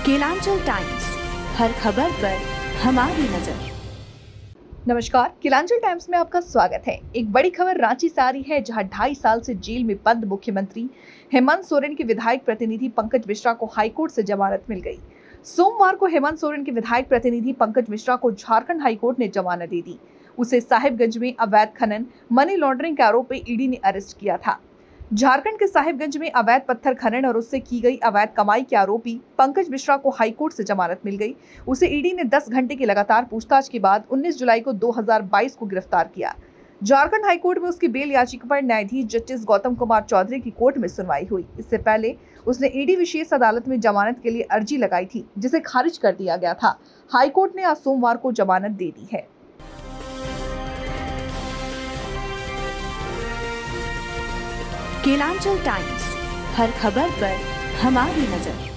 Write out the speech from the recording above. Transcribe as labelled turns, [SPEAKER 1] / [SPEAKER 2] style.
[SPEAKER 1] Kelanchal times, हर खबर पर हमारी नजर।
[SPEAKER 2] नमस्कार, केलांचल टाइम्स में आपका स्वागत है। एक बड़ी खबर रांची से आ रही है, जहां 2.5 साल से जेल में बंद मुख्यमंत्री हेमंत सोरेन के विधायक प्रतिनिधि पंकज मिश्रा को हाईकोर्ट से जमानत मिल गई। सोमवार को हेमंत सोरेन के विधायक प्रतिनिधि पंकज मिश्रा को झारखंड हाईकोर्ट ने जमानत दे दी। उसे साहिबगंज में अवैध खनन, मनी लॉन्ड्रिंग के आरोप में ईडी ने अरेस्ट किया था। झारखंड के साहिबगंज में अवैध पत्थर खनन और उससे की गई अवैध कमाई के आरोपी पंकज मिश्रा को हाईकोर्ट से जमानत मिल गई। उसे ईडी ने 10 घंटे की लगातार पूछताछ के बाद 19 जुलाई को 2022 को गिरफ्तार किया। झारखंड हाईकोर्ट में उसकी बेल याचिका पर न्यायाधीश जस्टिस गौतम कुमार चौधरी की कोर्ट में सुनवाई हुई। इससे पहले उसने ईडी विशेष अदालत में जमानत के लिए अर्जी लगाई थी, जिसे खारिज कर दिया गया था। हाईकोर्ट ने आज सोमवार को जमानत दे दी है।
[SPEAKER 1] केलांचल टाइम्स, हर खबर पर हमारी नजर।